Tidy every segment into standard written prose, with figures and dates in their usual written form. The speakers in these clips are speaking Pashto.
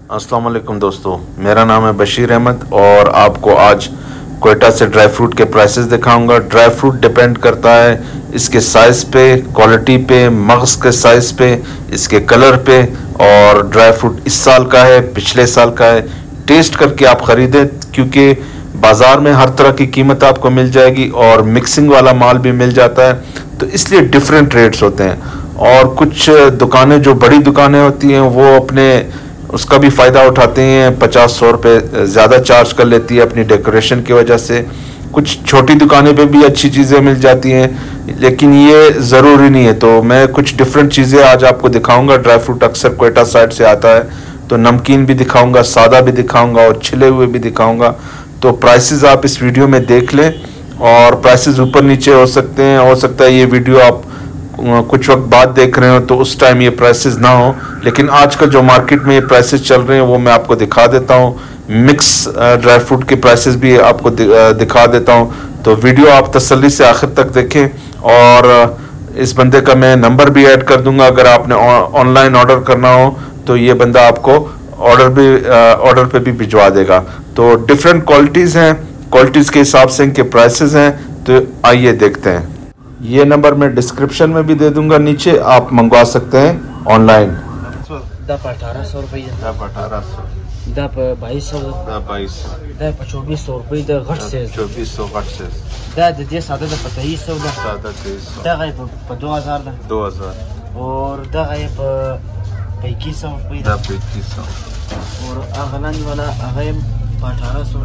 अस्सलाम वालेकुम दोस्तों, मेरा नाम है बशीर अहमद और आपको आज क्वेटा से ड्राई फ्रूट के प्राइसेस दिखाऊंगा। ड्राई फ्रूट डिपेंड करता है इसके साइज़ पे, क्वालिटी पे, मग़ज़ के साइज़ पे, इसके कलर पे। और ड्राई फ्रूट इस साल का है, पिछले साल का है, टेस्ट करके आप ख़रीदें, क्योंकि बाज़ार में हर तरह की कीमत आपको मिल जाएगी और मिक्सिंग वाला माल भी मिल जाता है, तो इसलिए डिफरेंट रेट्स होते हैं। और कुछ दुकानें जो बड़ी दुकानें होती हैं वो अपने उसका भी फ़ायदा उठाते हैं, 50-100 रुपये ज़्यादा चार्ज कर लेती है अपनी डेकोरेशन की वजह से। कुछ छोटी दुकानें पे भी अच्छी चीज़ें मिल जाती हैं, लेकिन ये ज़रूरी नहीं है। तो मैं कुछ डिफरेंट चीज़ें आज आपको दिखाऊंगा। ड्राई फ्रूट अक्सर क्वेटा साइड से आता है, तो नमकीन भी दिखाऊंगा, सादा भी दिखाऊंगा और छिले हुए भी दिखाऊंगा। तो प्राइसेस आप इस वीडियो में देख लें, और प्राइसेस ऊपर नीचे हो सकते हैं। हो सकता है ये वीडियो आप कुछ वक्त बाद देख रहे हो तो उस टाइम ये प्राइसेस ना हो, लेकिन आजकल जो मार्केट में ये प्राइसेस चल रहे हैं वो मैं आपको दिखा देता हूँ। मिक्स ड्राई फ्रूट के प्राइसेस भी आपको दिखा देता हूँ। तो वीडियो आप तसल्ली से आखिर तक देखें, और इस बंदे का मैं नंबर भी ऐड कर दूंगा। अगर आपने ऑनलाइन ऑर्डर करना हो तो ये बंदा आपको ऑर्डर पे भी भिजवा देगा। तो डिफरेंट क्वालिटीज़ हैं, क्वालिटीज़ के हिसाब से इनके प्राइसेस हैं। तो आइए देखते हैं। ये नंबर मैं डिस्क्रिप्शन में भी दे दूंगा नीचे, आप मंगवा सकते हैं ऑनलाइन। 1800 रुपये, 1800, 2200, 2200, 2400 रुपये द घट से, 2400 घट से, दे सादा द 2300 द, सादा 2300, दा गए पे 2000 द, 2000, और दा गए पे 2100 रुपये दा 2100, और अगलन वाला गए 1800,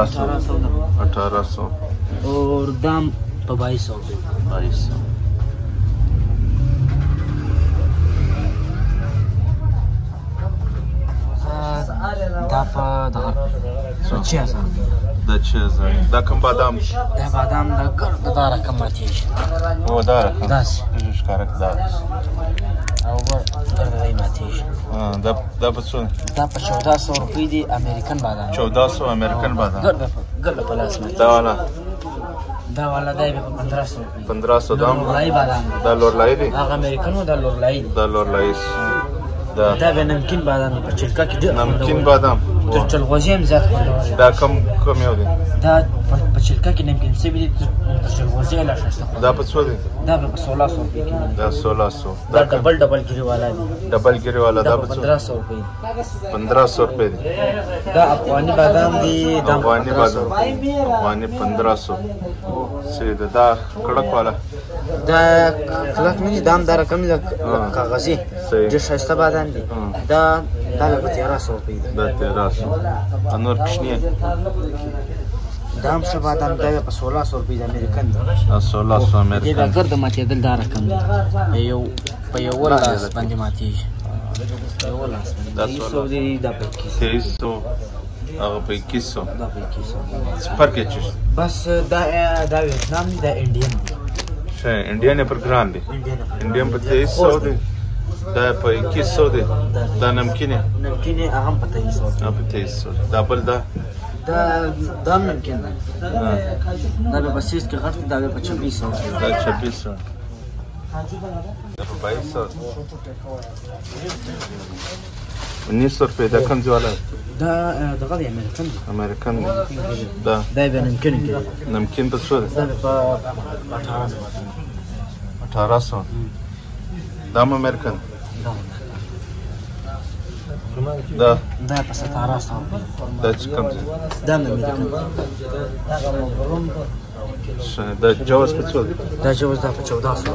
1800 और दाम पे 2200, 2200। दा पे 6000, दा 6000, दा कम बादाम, दा बादाम दा गर्द दा रकम माथी वो दा रकम दास कारक दा, او गर्द दा माथी दा बसो, दा पे 1400 रुपये दी अमेरिकन बादाम, 1400 अमेरिकन बादाम, गर्द प्लस में दा वाला दा पे 1500 रुपये, 1500 दाम, लोरलाई बादाम दा लोरलाई दी, هغه अमेरिकन و दा लोरलाई दा लोरलाई دا به نمکین بادام په چلکا کې ډېر नमकीन बादाम, تر چلغوزي هم زیات خوندور دا کم یو دی، دا په چلکا کې نمکین سوي دي، تر چلغوزي لا شسته دا په څو دی، دا به په 1600 روپۍ کې دا 1600، دا ډبل ګری والا دی، डबल गिरे वाला دا दा په बच्चों 1500 روپۍ 1500 रुपए दी, دا افغاني بادام دی، دا अफगानी बादाम, अफगानी 1500 से दा कड़क वाला, دا کلک نه دي، دا هم دا رقم لک کاغذي صحیح. ډېر ښایسته بادام دی، دا به په 1300 روپۍ دی، दा 1300 انور کشنی دا هم ښه بادام دی، دا به په 1600 روپۍ د امریکن دی، 1600 دې به امریکن ګرد ماتېدل دا رقم دی، په یو لاس باندې ماتېږي، په یو لاس باندې دا 2300 دی، دا په 2300 هغه په 2100 دا په 2100 سپر کې چش بس دا ویتنام دی، دا انډین دی، شه انډین پر ګران دی، انډین په 2300 دی، دا په 2100 دی، دا نمکین نمکین هغه هم په 2300 دی، په 2300 دا بل دا دا نمکین دی، دا به په 30 کې غټ دی، دا به په 2600 دی، دا 2600 دا په 2200 1900 रुपए دا कम वाला دا دغه دی امریکن دی، امریکن دا دا به نمکین کې नमकीन په څو دا به په 1800 دا امریکن دا دا په 1700 دا چې کم دا امریکن دا جواز په څو دا جواز دا په 1400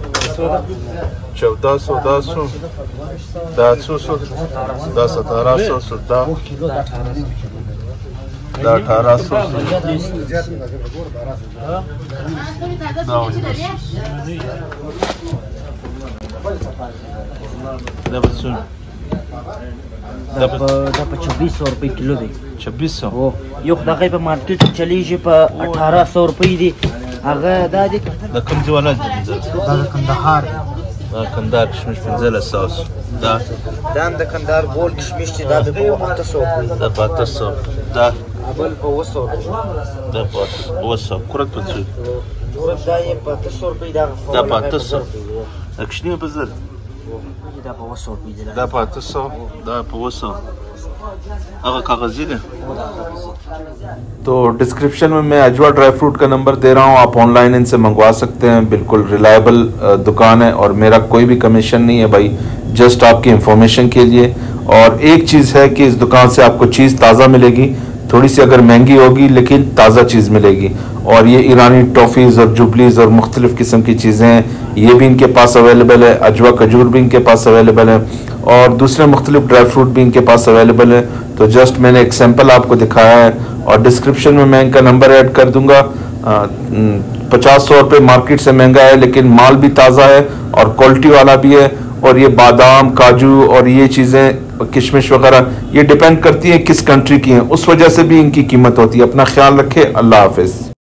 1400 دا 200 دا 1700 دا 1800 دا بچو دا په 2400 روپۍ کیلو دی، 2600 او یو دغه په مارکیټ کې چلیږي په 1800 روپۍ دی، هغه دا دی دا کوم ځای ولا دی، دا د کندهار دی، دا کندهار کشمش 1500 دا هم د کندهار ګول کشمش دی، دا به په 800 روپۍ دا 800 دا بل په 200 روپۍ دا 200 کورت په څو دا یې په 800 روپۍ دا په 800 اکشنی په زر دا په 200 روپۍ دی، دا په 800 دا په 200 अगर कागजी है तो डिस्क्रिप्शन में मैं अजवा ड्राई फ्रूट का नंबर दे रहा हूँ, आप ऑनलाइन इनसे मंगवा सकते हैं। बिल्कुल रिलायबल दुकान है और मेरा कोई भी कमीशन नहीं है भाई, जस्ट आपकी इंफॉर्मेशन के लिए। और एक चीज़ है कि इस दुकान से आपको चीज़ ताज़ा मिलेगी, थोड़ी सी अगर महंगी होगी लेकिन ताज़ा चीज़ मिलेगी। और ये ईरानी टॉफ़ीज़ और जुबलीज़ और मुख्तलिफ़ किस्म की चीज़ें हैं, ये भी इनके पास अवेलेबल है। अजवा खजूर भी इनके पास अवेलेबल है और दूसरे मुख्तलिफ ड्राई फ्रूट भी इनके पास अवेलेबल है। तो जस्ट मैंने एक सैंपल आपको दिखाया है और डिस्क्रिप्शन में मैं इनका नंबर ऐड कर दूंगा। 50-100 रुपये मार्केट से महंगा है लेकिन माल भी ताज़ा है और क्वालिटी वाला भी है। और ये बादाम, काजू और ये चीज़ें, किशमिश वगैरह, ये डिपेंड करती है किस कंट्री की हैं, उस वजह से भी इनकी कीमत होती है। अपना ख्याल रखें। अल्लाह हाफिज़।